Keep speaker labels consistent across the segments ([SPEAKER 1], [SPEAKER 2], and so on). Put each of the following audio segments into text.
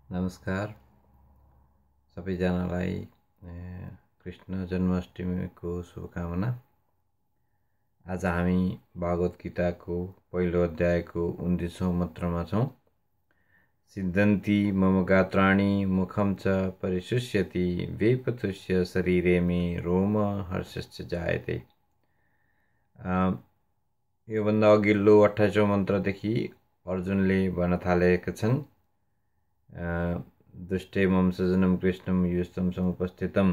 [SPEAKER 1] नमस्कार सबैजनालाई कृष्ण जन्माष्टमीको शुभकामना। आज हामी भागवत गीताको पहिलो अध्यायको 29औं मन्त्रमा छौं। सिद्धन्ति मम गात्राणि मुखम च परिशुष्यति वेपथुष्य शरीरे मे रोम हर्षश्च जायते। योभन्दा अघिल्लो 28औं मन्त्रदेखि अर्जुनले भन्न थालेका छन्, दुष्टे मम सजनम कृष्णम युस्तम समुपस्थितम।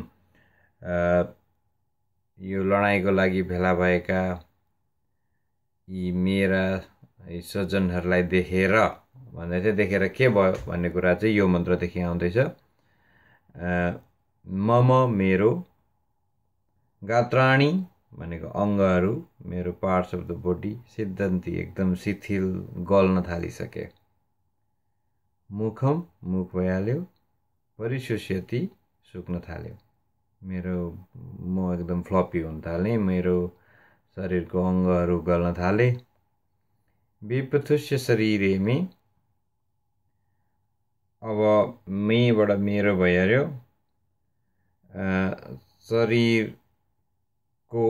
[SPEAKER 1] यो लडाईँको लागि भेला भएका यी मेरा सज्जनहरूलाई देखेर भन्दै थियो। देखेर के भयो भन्ने कुरा चाहिँ यो मन्त्रदेखि आउँदैछ। मम मेरो, गात्राणि भनेको अङ्गहरू, मेरो पार्ट्स अफ द बडी, सिद्धन्ति एकदम शिथिल गल्न थालिसके। मुखम मुख भइहाल्यो, परिशुष्यति सुक्न थाल्यो। मेरो म एकदम फ्लपी हुन थालेँ, मेरो शरीरको अङ्गहरू गल्न थाले। विपथुष्य शरीरे मे, अब मेबाट मेरो भइहाल्यो। शरीरको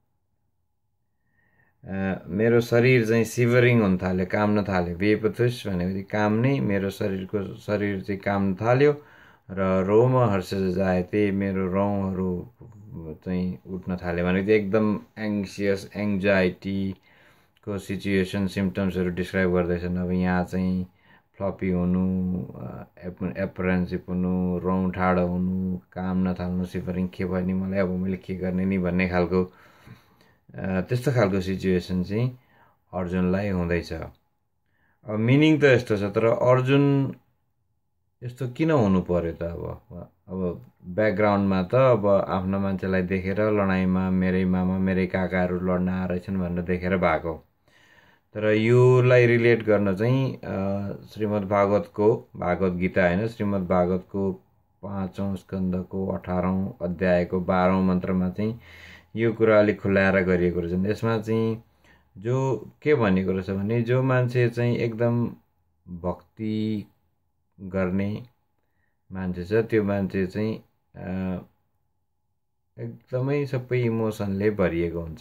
[SPEAKER 1] मेरो शरीर चाहिँ सिभरिङ हुन थाल्यो, काम्न थाल्यो। वेपथुष भनेपछि काम्ने, मेरो शरीर चाहिँ काम्न थाल्यो र रोम हर्ष जायते, मेरो रौँहरू चाहिँ उठ्न थाल्यो। भनेपछि एकदम एङ्सियस, एङ्जाइटीको सिचुएसन, सिम्पटम्सहरू डिस्क्राइब गर्दैछन्। अब यहाँ चाहिँ फ्लपी हुनु, एप्रेन्सिभ हुनु, रौँ ठाडो हुनु, काम्न थाल्नु, सिभरिङ, के भयो नि मलाई, अब मैले के गर्ने नि भन्ने खालको त्यस्तो खालको सिचुएसन चाहिँ अर्जुनलाई हुँदैछ। अब मिनिङ त यस्तो छ, तर अर्जुन यस्तो किन हुनु पर्यो त? अब ब्याकग्राउन्डमा त अब आफ्नो मान्छेलाई देखेर लडाइँमा मेरै मामा मेरै काकाहरू लड्न आएछन् भनेर देखेर भएको। तर योलाई रिलेट गर्न चाहिँ श्रीमद् भागवत गीता होइन, श्रीमद् भागवतको 5औं स्कन्धको 18औं अध्यायको 12औं मन्त्रमा चाहिँ यो कुरा अलिक खुलाएर गरिएको रहेछ। यसमा चाहिँ जो के भनेको रहेछ भने, जो मान्छे चाहिँ एकदम भक्ति गर्ने मान्छे छ, त्यो मान्छे चाहिँ एकदमै सबै इमोसनले भरिएको हुन्छ।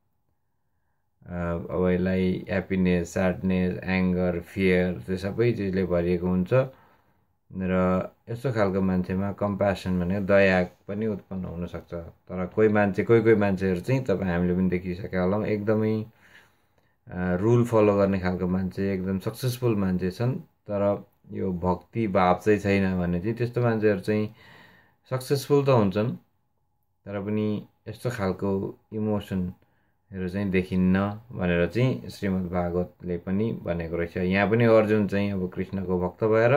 [SPEAKER 1] अब यसलाई ह्याप्पिनेस, स्याडनेस, एङ्गर, फियर, त्यो सबै चिजले भरिएको हुन्छ। र यस्तो खालको मान्छेमा कम्प्यासन भने दया पनि उत्पन्न हुनसक्छ। तर कोही मान्छेहरू चाहिँ तपाईँ हामीले पनि देखिसकेका होलाौँ, एकदमै रुल फलो गर्ने खालको मान्छे, एकदम सक्सेसफुल मान्छे छन्, तर यो भक्ति भाव चाहिँ छैन भने चाहिँ त्यस्तो मान्छेहरू चाहिँ सक्सेसफुल त हुन्छन्, तर पनि यस्तो खालको इमोसनहरू चाहिँ देखिन्न भनेर चाहिँ श्रीमद् भागवतले पनि भनेको रहेछ। यहाँ पनि अर्जुन चाहिँ अब कृष्णको भक्त भएर,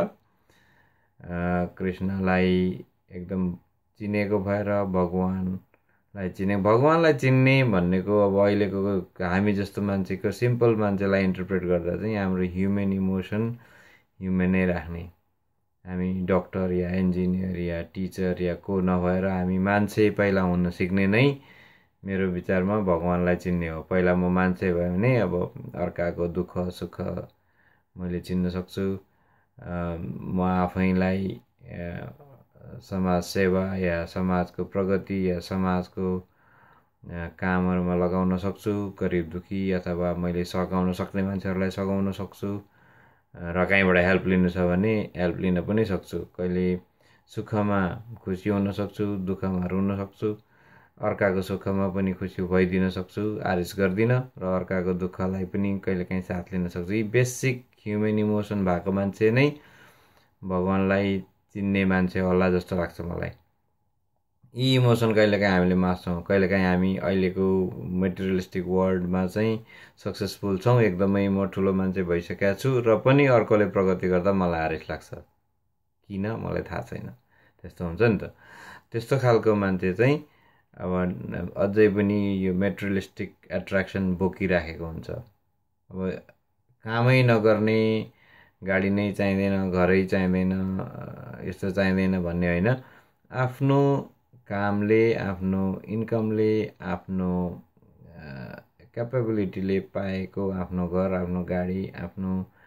[SPEAKER 1] कृष्णलाई एकदम चिनेको भएर, भगवानलाई चिन्ने भन्नेको अब अहिलेको हामी जस्तो मान्छेको, सिम्पल मान्छेलाई इन्टरप्रेट गर्दा चाहिँ हाम्रो ह्युमन इमोसन ह्युमनै राख्ने, हामी डक्टर या इन्जिनियर या टिचर या को नभएर हामी मान्छे पहिला हुन सिक्ने नै मेरो विचारमा भगवानलाई चिन्ने हो। पहिला म मान्छे भयो भने अब अर्काको दुःख सुख मैले चिन्न सक्छु। म आफैलाई समाज सेवा या समाजको प्रगति या समाजको कामहरूमा लगाउन सक्छु। गरिब दुखी अथवा मैले सघाउन सक्ने मान्छेहरूलाई सघाउन सक्छु, र कहीँबाट हेल्प लिनु छ भने हेल्प लिन पनि सक्छु। कहिले सुखमा खुसी हुन सक्छु, दुःखमा रुन सक्छु, अर्काको सुखमा पनि खुसी भइदिन सक्छु, आरिस गर्दिनँ, र अर्काको दुःखलाई पनि कहिलेकाहीँ साथ लिन सक्छु। यी बेसिक ह्युमन इमोसन भएको मान्छे नै भगवानलाई चिन्ने मान्छे होला जस्तो लाग्छ मलाई। यी इमोसन कहिलेकाहीँ हामीले मास्छौँ, कहिलेकाहीँ हामी अहिलेको मेटेरियलिस्टिक वर्ल्डमा चाहिँ सक्सेसफुल छौँ, एकदमै म ठुलो मान्छे भइसकेको छु, र पनि अर्कोले प्रगति गर्दा मलाई आरिस लाग्छ। किन मलाई थाहा छैन, त्यस्तो हुन्छ नि त। त्यस्तो खालको मान्छे चाहिँ अब अझै पनि यो मेटेरियलिस्टिक एट्र्याक्सन बोकिराखेको हुन्छ। अब कामै नगर्ने, गाडी नै चाहिँदैन, घरै चाहिँदैन, यस्तो चाहिँदैन भन्ने होइन। आफ्नो कामले, आफ्नो इन्कमले, आफ्नो क्यापेबिलिटीले पाएको आफ्नो घर, आफ्नो गाडी, आफ्नो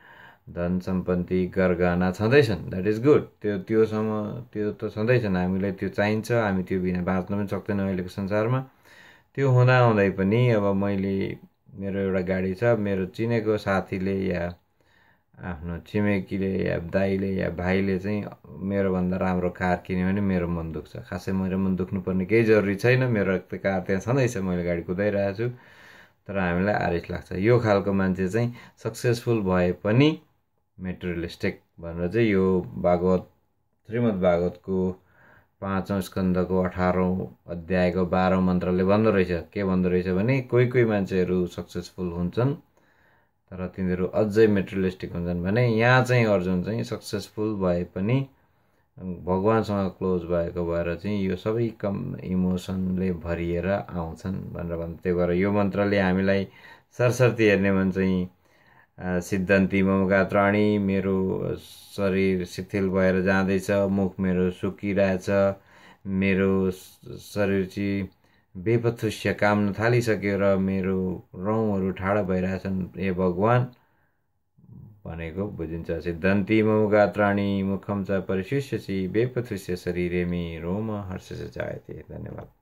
[SPEAKER 1] धन सम्पत्ति गरगहना छँदैछन्, द्याट इज गुड। त्योसम्म त्यो त छँदैछन्, हामीलाई त्यो चाहिन्छ, हामी त्यो बिना बाँच्न पनि सक्दैनौँ अहिलेको संसारमा। त्यो हुँदाहुँदै पनि अब मैले मेरो एउटा गाडी छ, मेरो चिनेको साथीले या आफ्नो छिमेकीले या दाइले या भाइले चाहिँ मेरोभन्दा राम्रो कार किन्यो भने मेरो मन दुख्छ। खासै मेरो मन दुख्नुपर्ने केही जरुरी छैन, मेरो कार त्यहाँ छँदैछ, मैले गाडी कुदाइरहेको छु, तर हामीलाई आरिस लाग्छ। यो खालको मान्छे चाहिँ सक्सेसफुल भए पनि मेटेरियलिस्टिक भनेर चाहिँ यो श्रीमद् भागवतको 5औं स्कन्धको 18औं अध्यायको 12औं मन्त्रले भन्दो रहेछ। के भन्दो रहेछ भने कोही कोही मान्छेहरू सक्सेसफुल हुन्छन् तर तिनीहरू अझै मेटेरियलिस्टिक हुन्छन् भने यहाँ चाहिँ अर्जुन चाहिँ सक्सेसफुल भए पनि भगवानसँग क्लोज भएको भएर चाहिँ यो सबै कम इमोसनले भरिएर आउँछन् भनेर भन्छ। त्यही भएर यो मन्त्रले हामीलाई सरसर्ती हेर्ने भने चाहिँ सिद्धन्ती ममगात्राणी, मेरो शरीर शिथिल भएर जाँदैछ, मुख मेरो सुकिरहेछ, मेरो शरीर चाहिँ बेपथुस्य काम्न थालिसक्यो र मेरो रौँहरू ठाडा भइरहेछन् हे भगवान भनेको बुझिन्छ। सिद्धन्ती ममगात्राणी मुखम च परिशिष्यसि बेपथुस्य शरीरे मे रोम हर्षस्य जायते। धन्यवाद।